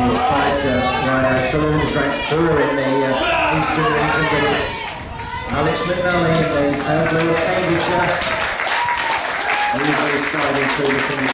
the side rider Saloon is ranked 4 in the Eastern region, but it's Alex McNally in the pale blue of Cambridgeshire, usually striding through the finish.